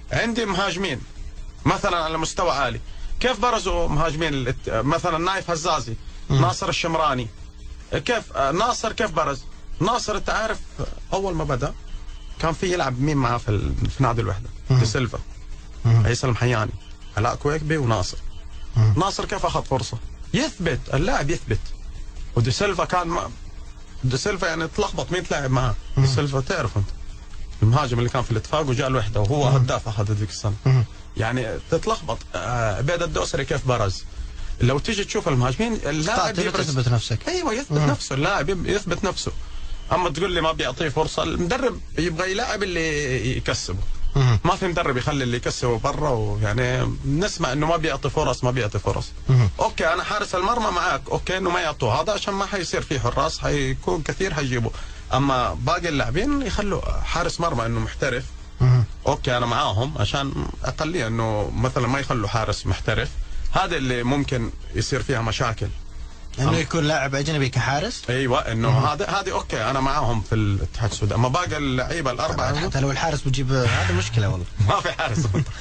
عندي مهاجمين مثلا على مستوى عالي، كيف برزوا مهاجمين مثلا نايف هزازي، م. ناصر الشمراني، كيف ناصر كيف برز؟ ناصر انت عارف اول ما بدا كان في يلعب مين معاه في, في نادي الوحده؟ دي سيلفا، عيسى المحياني، علاء كويكبي وناصر. م. ناصر كيف اخذ فرصه؟ يثبت اللاعب يثبت. ودي سيلفا كان ما دي سيلفا يعني تلخبط مين تلعب معاه؟ دي سيلفا تعرف انت المهاجم اللي كان في الاتفاق وجاء الوحده وهو هداف اخذ ذيك السنه. يعني تتلخبط. آه عبيد الدوسري كيف برز؟ لو تيجي تشوف المهاجمين اللاعب يثبت نفسك. ايوه يثبت مم. نفسه، اللاعب يثبت نفسه. اما تقول لي ما بيعطيه فرصه، المدرب يبغى يلاعب اللي يكسبه. مم. ما في مدرب يخلي اللي يكسبه برا، ويعني نسمع انه ما بيعطي فرص ما بيعطي فرص. مم. اوكي انا حارس المرمى معاك، اوكي انه ما يعطوه هذا عشان ما حيصير فيه حراس، حيكون كثير حيجيبوا. اما باقي اللاعبين يخلوا حارس مرمى انه محترف. مم. اوكي انا معاهم عشان اقليه انه مثلا ما يخلوا حارس محترف، هذا اللي ممكن يصير فيها مشاكل. انه يكون لاعب اجنبي كحارس؟ ايوه انه هذا هذه اوكي انا معاهم في الاتحاد السعودي، اما باقي اللعيبه الاربعه حتى لو الحارس بتجيب هذا مشكله والله. ما في حارس.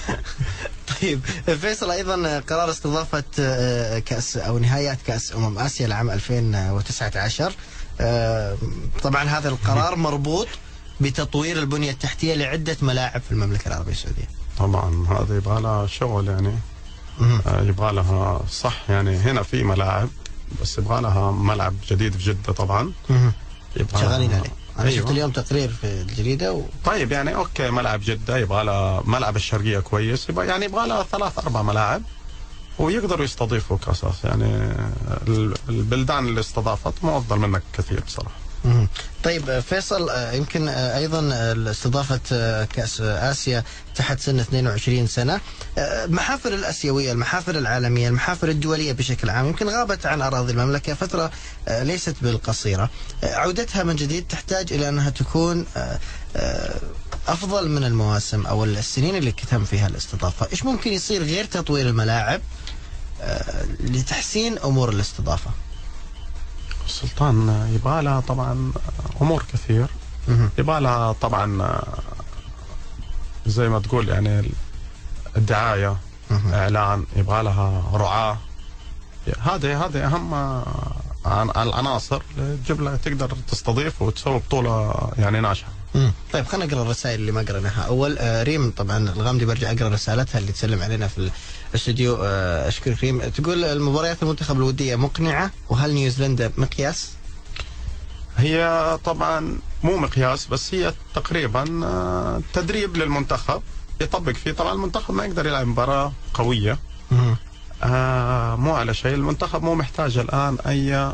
طيب فيصل، ايضا قرار استضافه كاس او نهائيات كاس امم اسيا لعام ألفين وتسعة عشر، طبعا هذا القرار مربوط بتطوير البنيه التحتيه لعده ملاعب في المملكه العربيه السعوديه. طبعا هذا يبغى لها شغل يعني، يبغى لها صح يعني. هنا في ملاعب بس يبغى لها ملعب جديد في جدة طبعا شغالين عليه. انا أيوة. شفت اليوم تقرير في الجريدة و... طيب يعني اوكي ملعب جدة يبغى لها ملعب الشرقية كويس، يبغى يعني يبغى لها ثلاث اربع ملاعب ويقدروا يستضيفوا كاساس. يعني البلدان اللي استضافت مو افضل منك كثير بصراحة. طيب فيصل، يمكن ايضا استضافه كاس اسيا تحت سن اثنين وعشرين سنه، المحافل الاسيويه، المحافل العالميه، المحافل الدوليه بشكل عام يمكن غابت عن اراضي المملكه فتره ليست بالقصيره، عودتها من جديد تحتاج الى انها تكون افضل من المواسم او السنين اللي تم فيها الاستضافه. ايش ممكن يصير غير تطوير الملاعب لتحسين امور الاستضافه؟ سلطان يبغى لها طبعا امور كثير، يبغى لها طبعا زي ما تقول يعني الدعايه، اعلان، يبغى لها رعاه. هذه هذه اهم العناصر اللي تجيب لها تقدر تستضيف وتسوي بطوله يعني ناجحه. طيب خلينا نقرا الرسائل اللي ما قريناها. اول آه ريم طبعا الغامدي، برجع اقرا رسالتها اللي تسلم علينا في الاستوديو. آه اشكرك ريم. تقول المباريات المنتخب الوديه مقنعه، وهل نيوزيلندا مقياس؟ هي طبعا مو مقياس، بس هي تقريبا آه تدريب للمنتخب يطبق فيه. طبعا المنتخب ما يقدر يلعب مباراه قويه آه مو على شيء. المنتخب مو محتاج الان اي آه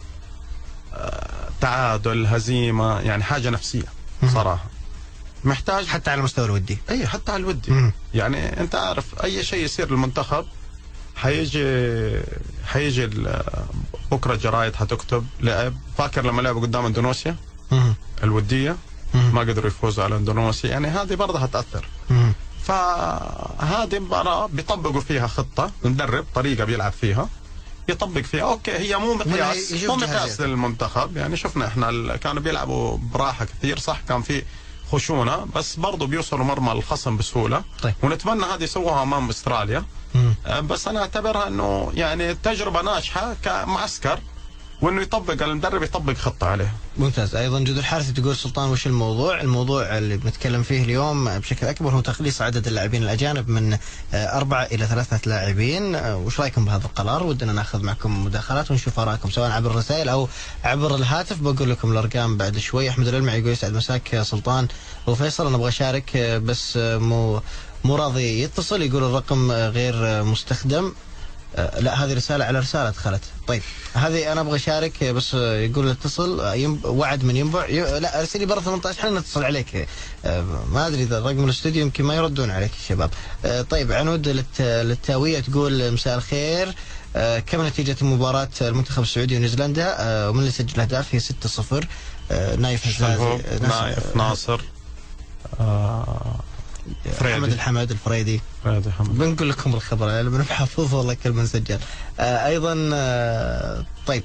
تعادل هزيمه، يعني حاجه نفسيه صراحه. محتاج حتى على المستوى الودي. اي حتى على الودي. مم. يعني انت عارف اي شيء يصير للمنتخب حيجي حيجي بكره الجرايد حتكتب لعب. فاكر لما لعبوا قدام اندونيسيا مم. الوديه مم. ما قدروا يفوزوا على اندونيسيا، يعني هذه برضه حتاثر. مم. فهذه مباراه بيطبقوا فيها خطه، مدرب طريقه بيلعب فيها يطبق فيها. اوكي هي مو مقياس مو مقياس للمنتخب، يعني شفنا احنا كانوا بيلعبوا براحه كثير، صح كان في خشونه بس برضه بيوصلوا مرمى الخصم بسهوله. طيب. ونتمنى هذه يسووها امام استراليا. مم. بس انا اعتبرها انه يعني تجربه ناجحه كمعسكر، وانه يطبق المدرب يطبق خطه عليه. ممتاز. ايضا جود الحارثي تقول سلطان وش الموضوع؟ الموضوع اللي بنتكلم فيه اليوم بشكل اكبر هو تقليص عدد اللاعبين الاجانب من اربعه الى ثلاثه لاعبين. وش رايكم بهذا القرار؟ ودنا ناخذ معكم مداخلات ونشوف ارائكم سواء عبر الرسائل او عبر الهاتف. بقول لكم الارقام بعد شوي. احمد العلمعي يقول يسعد مساك سلطان وفيصل، انا ابغى اشارك بس مو مو راضي يتصل، يقول الرقم غير مستخدم. أه لا هذه رسالة على رسالة دخلت. طيب هذه أنا أبغى أشارك بس يقول اتصل ينب... وعد من ينبع ي... لا أرسلي برا ثمانية عشر احنا نتصل عليك. أه ما أدري إذا رقم الاستوديو يمكن ما يردون عليك الشباب. أه طيب عنود للت... للتاوية تقول مساء الخير. أه كم نتيجة مباراة المنتخب السعودي ونيوزيلندا؟ أه ومن اللي سجل أهداف؟ هي ستة صفر. أه نايف هزازي، نايف ناصر، أه محمد الحمد الفريدي. فريدي حمد. بنقول لكم الخبر يعني بنحافظ والله كل من سجل. آه ايضا آه طيب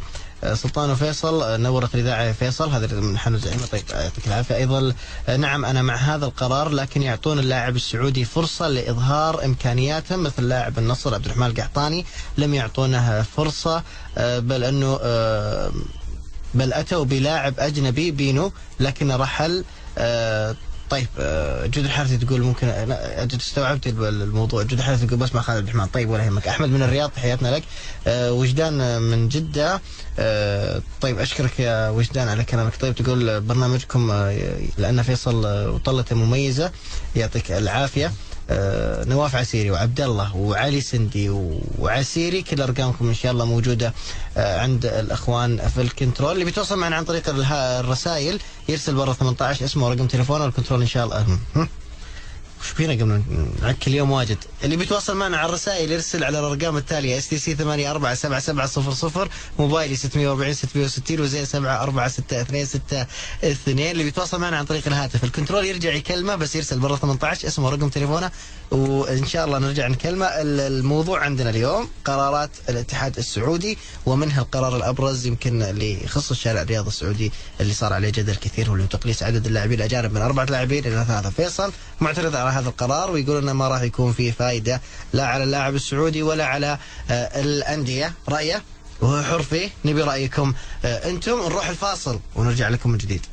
سلطان وفيصل نورت الإذاعة يا فيصل، هذا من حنو زعيمة. طيب يعطيك العافية. أيضا نعم أنا مع هذا القرار، لكن يعطون اللاعب السعودي فرصة لإظهار إمكانياته، مثل لاعب النصر عبد الرحمن القحطاني لم يعطونه فرصة، بل أنه بل أتوا بلاعب أجنبي بينو لكن رحل. طيب جود الحارثي تقول ممكن أنت استوعبت الموضوع. جود الحارثي تقول بس مع خالد عبد الرحمن. طيب ولا يهمك. أحمد من الرياض تحياتنا لك. وجدان من جدة. طيب أشكرك يا وجدان على كلامك. طيب تقول برنامجكم لأن فيصل وطلته مميزة، يعطيك العافية. آه نواف عسيري وعبد الله وعلي سندي وعسيري، كل ارقامكم ان شاء الله موجوده آه عند الاخوان في الكنترول. اللي بيتواصل معنا عن طريق الرسائل يرسل برا ثمانية عشر اسمه ورقم تليفونه والكنترول ان شاء الله. وش فينا قبل نعك اليوم واجد. اللي بيتواصل معنا على الرسائل يرسل على الارقام التاليه: اس تي سي ثمانية أربعة سبعة سبعة صفر صفر، موبايلي ستمية وأربعين ستمية وستين، وزين سبعة أربعة ستة اثنين ستة اثنين. اللي بيتواصل معنا عن طريق الهاتف الكنترول يرجع يكلمه، بس يرسل برا ثمانية عشر اسمه ورقم تليفونه، وان شاء الله نرجع نكلمه. الموضوع عندنا اليوم قرارات الاتحاد السعودي، ومنها القرار الابرز يمكن اللي يخص الشارع الرياضي السعودي اللي صار عليه جدل كثير، هو تقليص عدد اللاعبين الاجانب من اربعه لاعبين الى ثلاثه. فيصل معترض على هذا القرار ويقول انه ما راح يكون فيه فائده لا على اللاعب السعودي ولا على آه الانديه. رايه وهو حر فيه. نبي رايكم آه انتم. نروح الفاصل ونرجع لكم من جديد.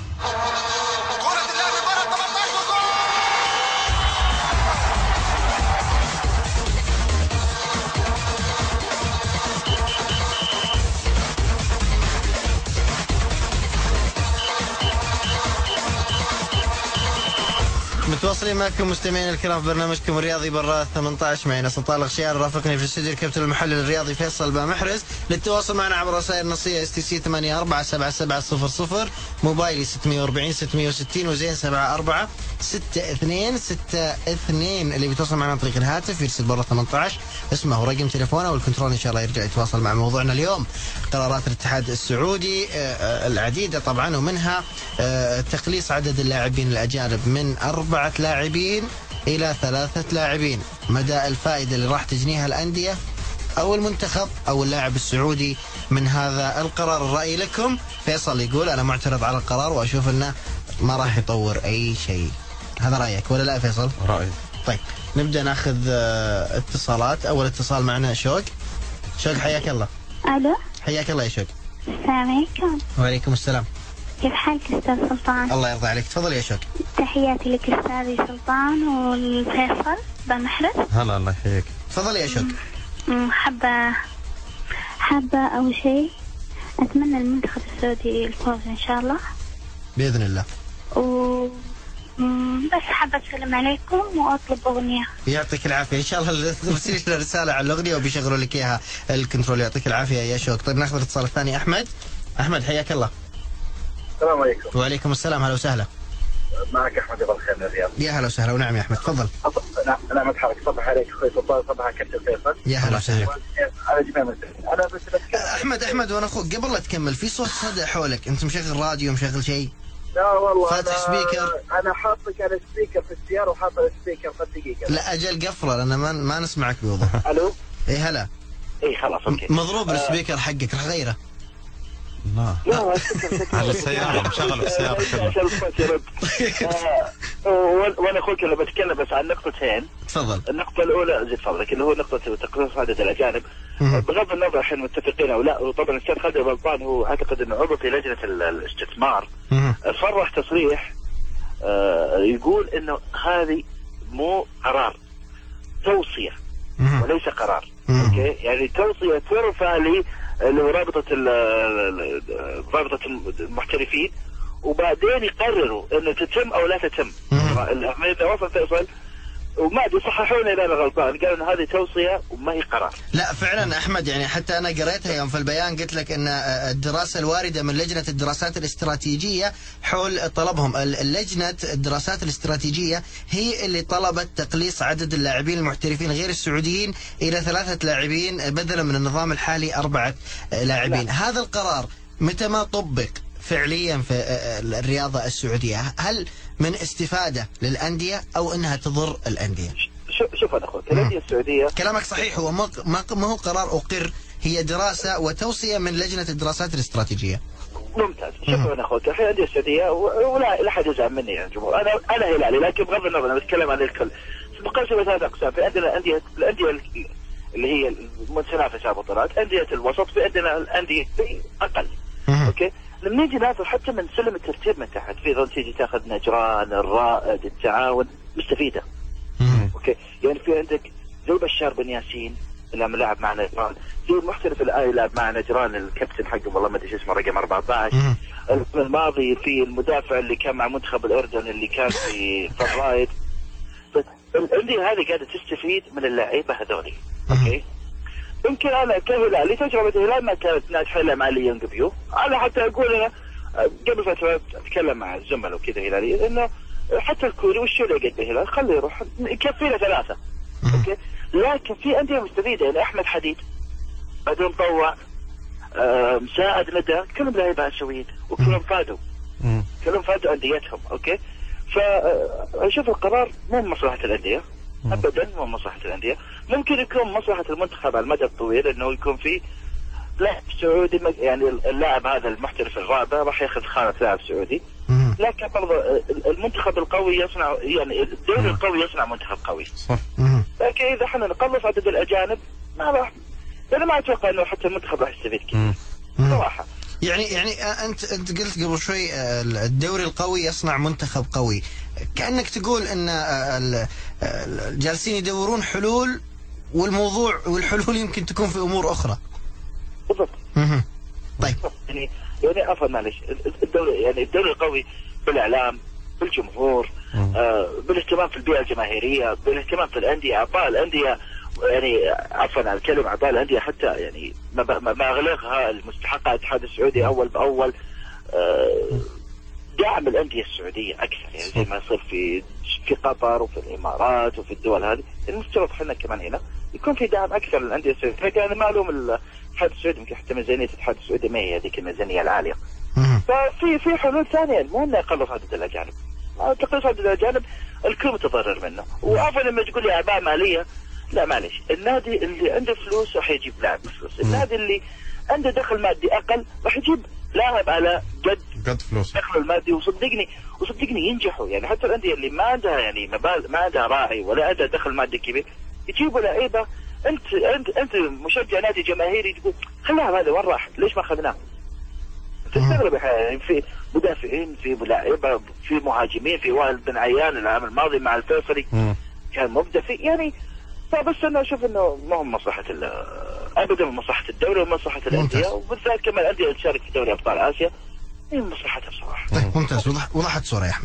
متواصلين معكم مستمعين الكرام في برنامجكم الرياضي برا ثمانية عشر. معنا سلطان الغشيار، رافقني في الاستوديو الكابتن المحلل الرياضي فيصل بامحرز. للتواصل معنا عبر رسائل نصيه اس تي سي ثمانية أربعة سبعة سبعة صفر صفر، موبايلي ستمية وأربعين ستمية وستين، وزين سبعة أربعة ستة اثنين ستة اثنين. اللي بيتواصل معنا عن طريق الهاتف يرسل برا ثمانية عشر اسمه ورقم تليفونه، والكنترول ان شاء الله يرجع يتواصل مع موضوعنا اليوم. قرارات الاتحاد السعودي العديده طبعا، ومنها تقليص عدد اللاعبين الاجانب من اربعه لاعبين الى ثلاثه لاعبين. مدى الفائده اللي راح تجنيها الانديه او المنتخب او اللاعب السعودي من هذا القرار. الراي لكم. فيصل يقول انا معترض على القرار واشوف انه ما راح يطور اي شيء. هذا رايك ولا لا فيصل؟ رايي. طيب نبدا ناخذ اتصالات. اول اتصال معنا شوق. شوق حياك الله. الو. حياك الله يا شوق. السلام عليكم. وعليكم السلام. كيف حالك استاذ سلطان؟ الله يرضى عليك. تفضل يا شوق. تحياتي لك استاذي سلطان والفيصل بمحرز. هلا الله يحييك. تفضل يا شوق. حابه حابه اول شيء اتمنى المنتخب السعودي الفوز ان شاء الله باذن الله. و بس حابة أسلم عليكم وأطلب أغنية. يعطيك العافية. إن شاء الله ترسلي لنا رسالة على الأغنية وبيشغلوا لك إياها الكنترول. يعطيك العافية يا شوق. طيب ناخذ الاتصال الثاني. أحمد. أحمد حياك الله. السلام عليكم. وعليكم السلام. هلا وسهلا. معك أحمد أبو الخير من الرياض. يا هلا وسهلا. ونعم يا أحمد تفضل. أنا متحرك. صبح عليك أخوي سلطان. صبح على كابتن فيصل. يا هلا وسهلا. أنا جميع أنا بس أحمد أحمد وأنا أخوك قبل لا تكمل في صوت صدى حولك. أنت مشغل راديو مشغل شيء؟ لا والله فاتح أنا سبيكر. أنا حاطك على السبيكر في السيارة وحاط السبيكر في الدقيقة. لا أجل قفله لأن ما ما نسمعك بوضوح. ألو. إيه هلا. إيه خلاص أوكي. مضروب آه. السبيكر حقك راح غيره. لا لا على السيارة مشغل السيارة كلها. وانا اخوك اللي بتكلم بس عن نقطتين. تفضل. النقطة الأولى زي فضلك اللي هو نقطة تقليص عدد الأجانب. بغض النظر احنا متفقين أو لا، وطبعا الأستاذ خالد غلطان، هو أعتقد إنه عضو في لجنة الاستثمار صرح تصريح يقول إنه هذه مو قرار، توصية وليس قرار. اوكي يعني توصية ترفع لي اللي هو رابطة رابطة المحترفين، وبعدين يقرروا انه تتم او لا تتم. اذا وصل فيصل وما ادري صححوا لي اذا انا غلطان، قالوا ان هذه توصيه وما هي قرار. لا فعلا احمد، يعني حتى انا قريتها يوم في البيان قلت لك ان الدراسه الوارده من لجنه الدراسات الاستراتيجيه حول طلبهم. اللجنه الدراسات الاستراتيجيه هي اللي طلبت تقليص عدد اللاعبين المحترفين غير السعوديين الى ثلاثه لاعبين بدلا من النظام الحالي اربعه لاعبين. لا. هذا القرار متى ما طبق فعليا في الرياضة السعودية هل من استفادة للأندية أو أنها تضر الأندية؟ شوف أنا أخوك الأندية السعودية كلامك صحيح، هو ما ما هو قرار أقر هي دراسة وتوصية من لجنة الدراسات الاستراتيجية. ممتاز. شكرا يا اخوك. الحين الانديه السعوديه ولا لا احد يزعل مني يا جمهور، انا انا هلالي، لكن بغض النظر انا بتكلم عن الكل. مقسمه ثلاث اقسام، في عندنا الانديه الانديه اللي هي المتنافسه بطولات، انديه الوسط، في عندنا الانديه اقل. اوكي؟ لما نيجي ناخذ حتى من سلم الترتيب من تحت، في ظل تيجي تاخذ نجران، الرائد، التعاون، مستفيده. اوكي؟ يعني في عندك زي بشار بن ياسين لما لعب مع نجران، في المحترف الآن لعب مع نجران الكابتن حقه والله ما ادري اسمه رقم أربعة عشر. الماضي في المدافع اللي كان مع منتخب الأردن اللي كان في الرائد. الأندية هذه قاعدة تستفيد من اللعيبة هذولي. اوكي؟ يمكن انا كهلالي تجربة الهلال ما كانت ناجحة الا مع اليونج بيو، انا حتى اقول انا قبل فترة اتكلم مع الزملاء وكذا هلالي انه حتى الكوري والشو اللي قد الهلال خليه يروح يكفينا ثلاثة. اوكي؟ لكن في أندية مستفيدة، يعني أحمد حديد، بدر مطوع، آه، مساعد ندى، كلهم لاعبين اسيويين وكلهم فادوا. كلهم فادوا أنديتهم. أوكي؟ فأشوف القرار مو من مصلحة الأندية أبدا، مو من مصلحة الأندية. ممكن يكون مصلحة المنتخب على المدى الطويل إنه يكون في لاعب سعودي، يعني اللاعب هذا المحترف الرابع راح ياخذ خانة لاعب سعودي. لكن برضه المنتخب القوي يصنع، يعني الدوري القوي يصنع منتخب قوي. صح. لكن اذا احنا نقلص عدد الاجانب ما راح، انا ما اتوقع انه حتى المنتخب راح يستفيد كثير صراحه. يعني يعني انت انت قلت قبل شوي الدوري القوي يصنع منتخب قوي، كانك تقول ان الجالسين يدورون حلول، والموضوع والحلول يمكن تكون في امور اخرى. بالضبط. طيب يعني يعني عفوا معلش، الدوري يعني الدوري القوي بالاعلام، بالجمهور، آه بالاهتمام في البيئه الجماهيريه، بالاهتمام في الانديه، اعطاء الانديه، يعني عفوا على الكلمه، اعطاء الانديه حتى يعني مبالغها المستحقه الاتحاد السعودي اول باول، آه دعم الانديه السعوديه اكثر، يعني زي ما يصير في في قطر وفي الامارات وفي الدول هذه، المفترض احنا كمان هنا يكون في دعم اكثر للانديه السعوديه. يعني معلوم الاتحاد السعودي يمكن حتى ميزانيه الاتحاد السعودي ما هي هذيك الميزانيه العاليه. ففي في حلول ثانيه، مو انه يقلص عدد الاجانب. تقليص عدد الاجانب الكل متضرر منه، وعفوا لما تقول لي اعباء ماليه، لا معلش، النادي اللي عنده فلوس راح يجيب لاعب بفلوس، النادي اللي عنده دخل مادي اقل راح يجيب لاعب على قد قد فلوس دخله المادي، وصدقني وصدقني ينجحوا. يعني حتى الانديه اللي ما عندها يعني مبالغ، ما عندها راعي ولا عندها دخل مادي كبير، يجيبوا لعيبه. انت انت انت مشجع نادي جماهيري تقول خليها هذا وين راح؟ ليش ما اخذناه؟ تستغرب يعني في مدافعين، في لاعيبه، في مهاجمين، في وائل بن عيان العام الماضي مع الفيصلي كان مبدع في، يعني فبس انا اشوف انه ما هو مصلحه ابدا، من مصلحه الدوري ومصلحه الانديه، وبالذات كمان الانديه اللي تشارك في دوري ابطال اسيا هي من مصلحتها بصراحه. طيب ممتاز، وضح وضحت صوره يا احمد.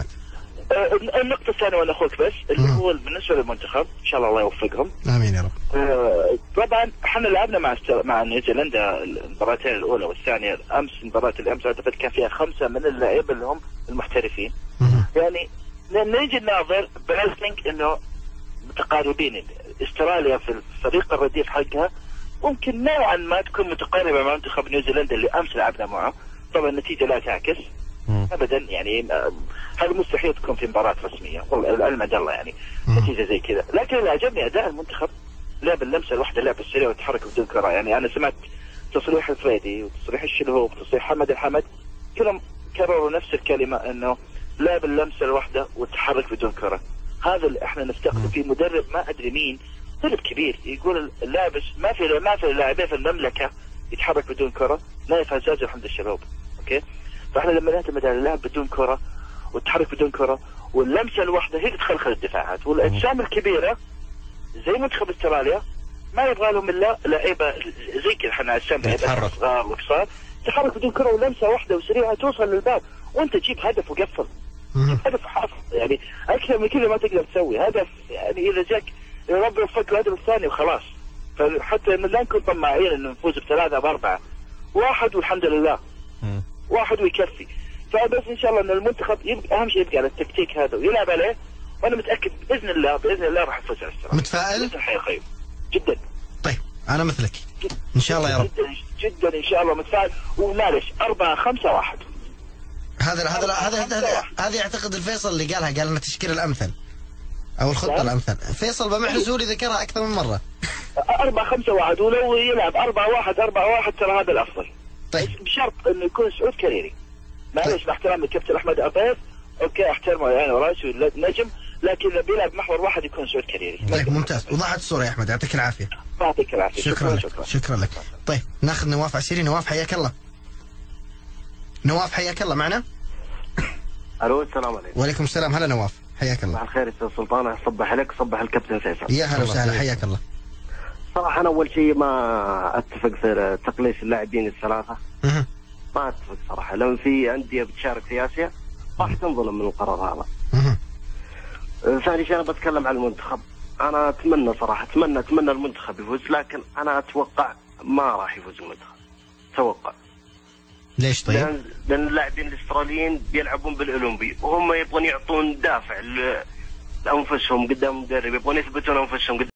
آه النقطه الثانيه وانا اخوك بس اللي هو بالنسبه للمنتخب، ان شاء الله الله يوفقهم. امين يا رب. آه طبعا احنا لعبنا مع مع نيوزيلندا المباراتين الاولى والثانيه، امس المباراه الامس اعتقد كان فيها خمسه من اللعيبه اللي هم المحترفين. يعني نيجي نناظر بلاسنج انه متقاربين. استراليا في الفريق الرديف حقها ممكن نوعا ما تكون متقاربه مع منتخب نيوزيلندا اللي امس لعبنا معه، طبعا النتيجه لا تعكس ابدا، يعني هذا مستحيل تكون في مباراه رسميه، والله العلم عند الله يعني نتيجه زي كذا. لكن اللي عجبني اداء المنتخب، لعب اللمسه الواحده، لعب السريع والتحرك بدون كره. يعني انا سمعت تصريح الفريدي وتصريح الشلهوب وتصريح حمد الحمد، كلهم كرروا نفس الكلمه، انه لعب اللمسه الواحده والتحرك بدون كره. هذا اللي احنا نفتقده في مدرب، ما ادري مين، مدرب كبير يقول اللاعب ما في ما في لاعبين في المملكه يتحرك بدون كره، نايف هزاز وحمد الشلهوب. اوكي؟ فاحنا لما نعتمد على اللعب بدون كره والتحرك بدون كره واللمسه الواحده هي تخلخل الدفاعات، والاجسام الكبيره زي منتخب استراليا ما يبغى لهم الا لعيبه زي كذا، احنا اجسام لعيبه صغار وقصار تحرك بدون كره ولمسه واحده وسريعه توصل للباب، وانت تجيب هدف وقفل، تجيب هدف حافظ. يعني اكثر من كذا ما تقدر تسوي هدف. يعني اذا جاك ربي يوفقك الهدف الثاني وخلاص. فحتى لا نكون طماعين انه نفوز بثلاثه باربعه، واحد والحمد لله، واحد ويكفي. فبس ان شاء الله ان المنتخب يبقى اهم شيء يبقى على التكتيك هذا ويلعب عليه، وانا متاكد باذن الله باذن الله راح يفوز على السلام. متفائل؟ خير جدا. طيب انا مثلك ان شاء الله يا رب. جدا جدا ان شاء الله متفائل. ومعلش أربعة خمسة واحد. هذا هذا هذا هذه اعتقد الفيصل اللي قالها، قال لنا التشكيل الامثل او الخطه الامثل. فيصل بمحرز هو اللي ذكرها اكثر من مره. أربعة خمسة واحد، ولو يلعب أربعة واحد أربعة واحد ترى هذا الأفضل. طيب بشرط إنه يكون سعود كريري. معلش مع احترامي الكابتن أحمد عباس، أوكي أحترمه يعني وراسه نجم، لكن إذا بيلعب محور واحد يكون سعود كريري. طيب ممتاز، وضحت الصورة يا أحمد، يعطيك العافية. يعطيك العافية. شكرا, شكرا لك. شكرا شكرا لك. طيب ناخذ نواف عسيري. نواف حياك الله. نواف حياك الله معنا. الو السلام عليكم. وعليكم السلام. هلا نواف، حياك الله. صباح الخير استاذ سلطان، اصبح عليك صبح الكابتن فيصل. يا هلا وسهلا، حياك الله. صراحه انا اول شيء ما اتفق في تقليص اللاعبين الثلاثه. اها ما اتفق صراحه، لو في انديه بتشارك في اسيا راح تنظلم من القرار هذا. اها ثاني شيء انا بتكلم عن المنتخب، انا اتمنى صراحه اتمنى اتمنى المنتخب يفوز، لكن انا اتوقع ما راح يفوز المنتخب. اتوقع. ليش طيب؟ لان لان اللاعبين الاستراليين بيلعبون بالاولمبي وهم يبغون يعطون دافع لانفسهم قدام المدرب، يبغون يثبتون انفسهم قدام